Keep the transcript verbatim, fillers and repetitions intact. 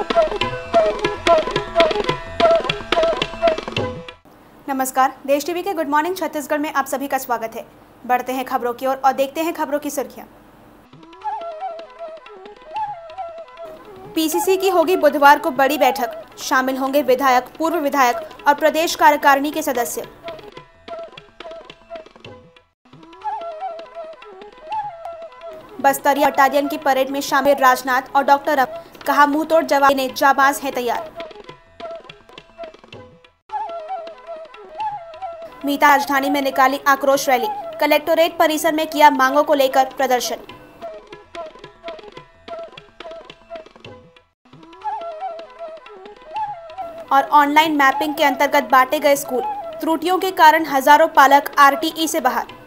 नमस्कार, देश टीवी के गुड मॉर्निंग छत्तीसगढ़ में आप सभी का स्वागत है। बढ़ते हैं खबरों की ओर और, और देखते हैं खबरों की सुर्खियां। पीसीसी की होगी बुधवार को बड़ी बैठक, शामिल होंगे विधायक, पूर्व विधायक और प्रदेश कार्यकारिणी के सदस्य। बस्तरिया बटालियन की परेड में शामिल राजनाथ और डॉक्टर अब कहा, मुंहतोड़ जवाब देने जाबाज हैं तैयार। मीता राजधानी में निकाली आक्रोश रैली, कलेक्टोरेट परिसर में किया मांगों को लेकर प्रदर्शन। और ऑनलाइन मैपिंग के अंतर्गत बांटे गए स्कूल, त्रुटियों के कारण हजारों पालक आरटीई से बाहर।